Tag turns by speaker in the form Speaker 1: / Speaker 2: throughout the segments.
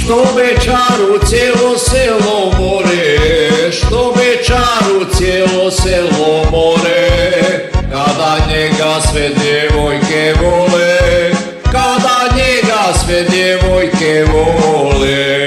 Speaker 1: Što Bečaru cijelo selo more, što Bečaru cijelo selo more, kada njega sve djevojke vole, kada njega sve djevojke vole.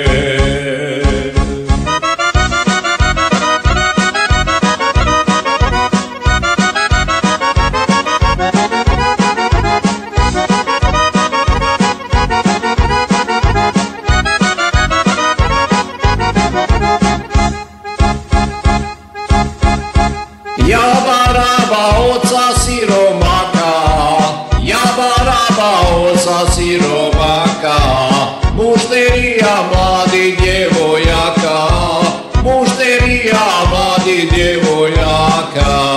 Speaker 1: Jabaraba oca siromaka, jabaraba oca siromaka, mušterija mladih djevojaka, mušterija mladih djevojaka.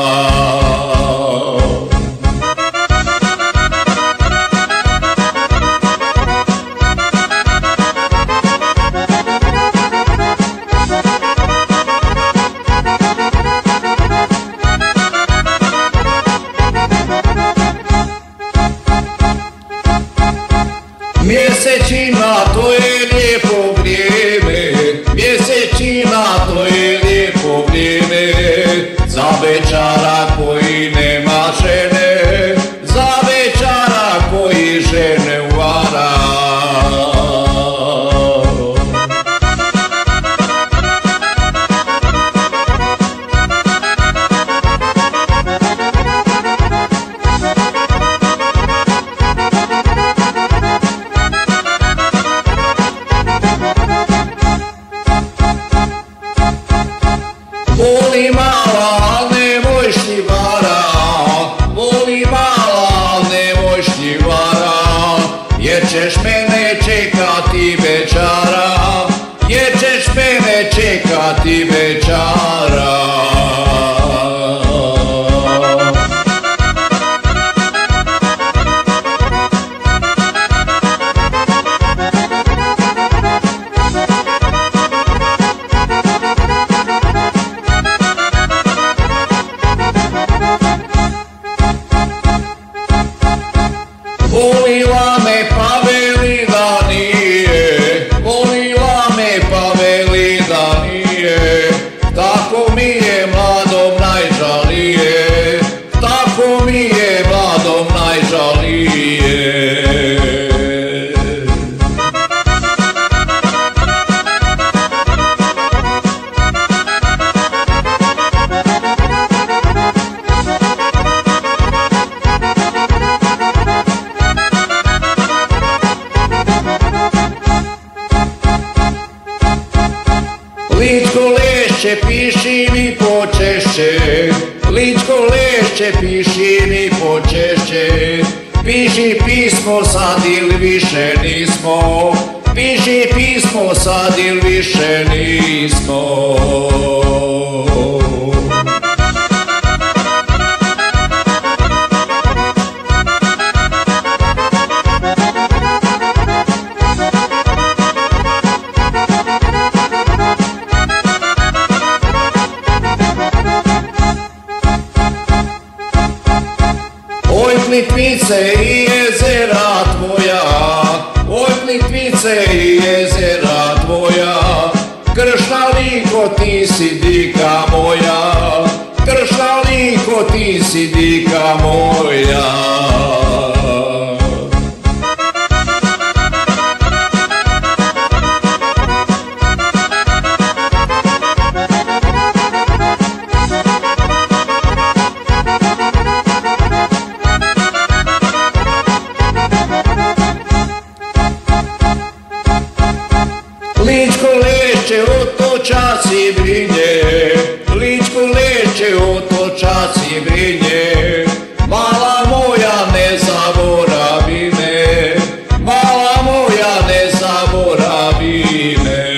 Speaker 1: Mjesečina, to je lijepo vrijeme, mjesečina, to je lijepo vrijeme, za Bečara koji nema žene, za Bečara koji žene vara. Voli mala, al nemoj štivara, voli mala, al nemoj štivara, jer ćeš mene čekati Bečara, jer ćeš mene čekati Bečara. Volila me pa veli da nije, volila me pa veli da nije, tako mi je mladom najžalije, tako mi je mladom najžalije. Ličko lešće, piši mi počešće, ličko lešće, piši mi počešće, piši pismo sad ili više nismo, piši pismo sad ili više nismo. Oj Plitvice i jezera tvoja, oj Plitvice i jezera tvoja, kršna liko ti si dika moja, kršna liko ti si dika moja. Ličko lešće, otočaci brinje, ličko lešće, otočaci brinje, mala moja ne zaboravi me, mala moja ne zaboravi me.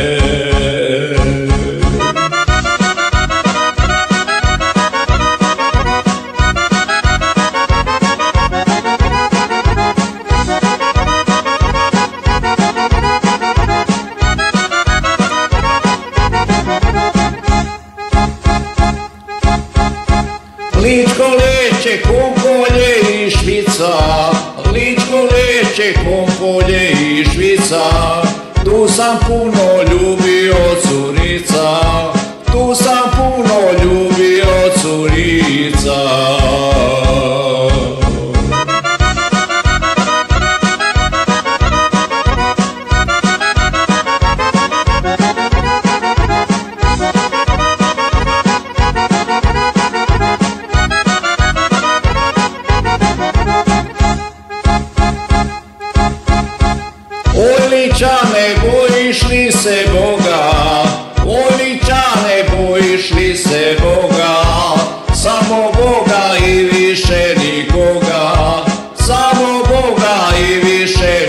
Speaker 1: Ličko lešće, Kompolje i Švica, ličko lešće, Kompolje i Švica, sam puno ljubio curica, tu sam puno ljubio curica. Oj ličane, bojiš li se Boga? Oj ličane, bojiš li se Boga? Samo Boga i više nikoga, samo Boga i više